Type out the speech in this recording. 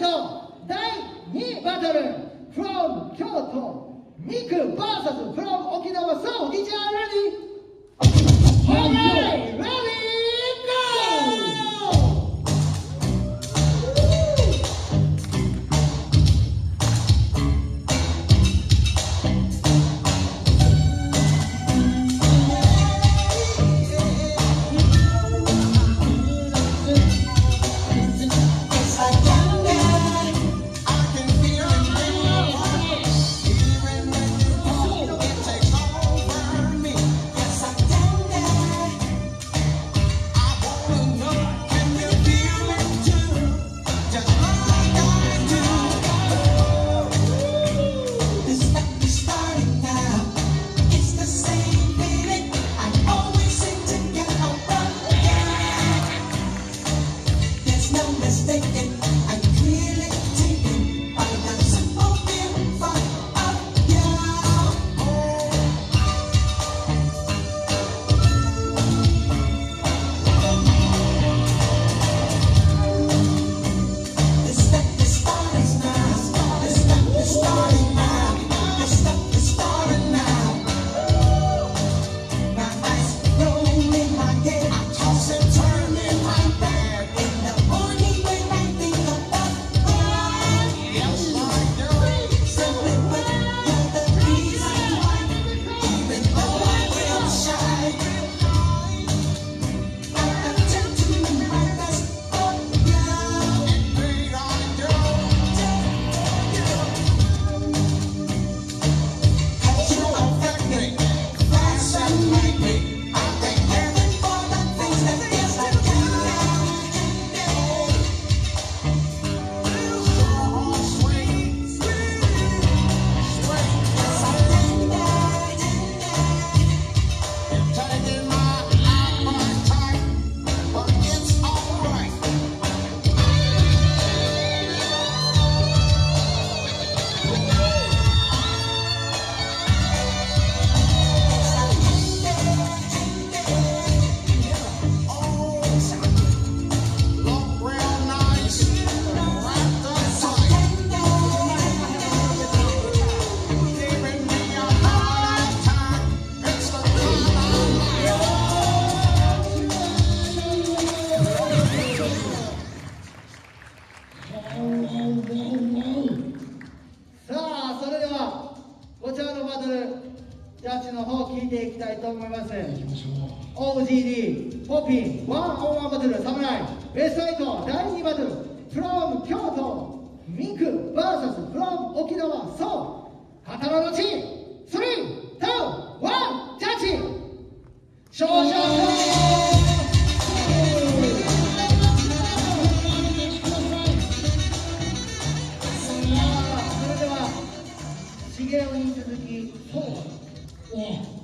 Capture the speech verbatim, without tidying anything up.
とだいにバトル from 京都ミク ブイエス from 沖縄 So D J ready? Alright, ready, go! ジャッジの方聞いていきたいと思います。オージーディー ポピンワンオンワンバトルサムライベストエイトだいにバトル from 京都ミク ブイエス from 沖縄そう刀の地スリー、ツー、ワンジャッジ勝者それでは茂雄に続きフォー